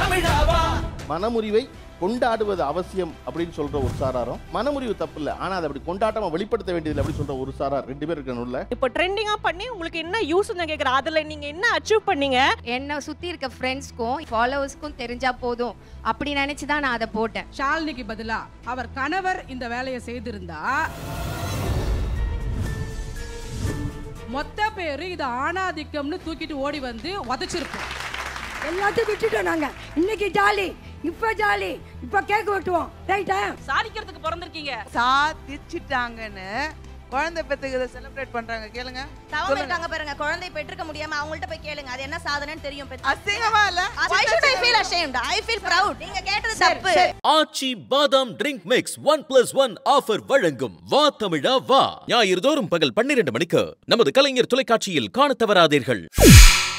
மனமுறிவை கொண்டாடுவது அவசியம் அப்படின்னு சொல்ற ஒரு சாராரும், மனமுறிவு தப்பு இல்ல ஆனா அதை அப்படி கொண்டாட்டமா வெளிப்படுத்த வேண்டியது அப்படி சொல்ற ஒரு சாரார், ரெண்டு பேர் இருக்கணும்ல. இப்போ ட்ரெண்டிங்கா பண்ணி உங்களுக்கு என்ன யூஸ் நான் கேக்குறேன், அதுல நீங்க என்ன அச்சீவ் பண்ணீங்க? என்ன சுத்தி இருக்க ஃப்ரெண்ட்ஸ்க்கும் ஃபாலோவர்ஸ்க்கும் தெரிஞ்சா போதும் அப்படி நினைச்சு தான் நான் அதை போட்டேன். ஷாலினிக்கு பதிலா அவர் கணவர் இந்த வேலையை செய்திருந்தா மொத்த பேரு இது ஆணாதிக்கம்னு தூக்கிட்டு ஓடி வந்து உதைச்சிருப்போம். எல்லாத்தையும் விட்டுட்டோம் நாங்க. இன்னைக்கு ஜாலி, இப்ப ஜாலி, இப்ப கேக் வெட்டுவோம். ரைட்டா? சாதிக்கிறதுக்கு பிறந்திருக்கீங்க. சாதிச்சிட்டாங்கன்னு குழந்தை பெத்துக்கிறத செலிப்ரேட் பண்றாங்க. கேளுங்க. தவம் இருக்காங்க பாருங்க, குழந்தை பெற்றுக்க முடியாம அவங்கள்ட்ட போய் கேளுங்க, அது என்ன சாதனைன்னு தெரியும். அசிங்கமா இல்ல? Why should I feel ashamed? I feel proud. நீங்க கேட்டது தப்பு. ஆச்சி பாதாம் ட்ரிங்க் மிக்ஸ் 1+1 ஆஃபர் வழங்கும் வா தமிழா வா ஞாயிறு தோறும் பகல் 12 மணிக்கு நமது கலைஞர் தொலைக்காட்சியில் காணத் தவறாதீர்கள்.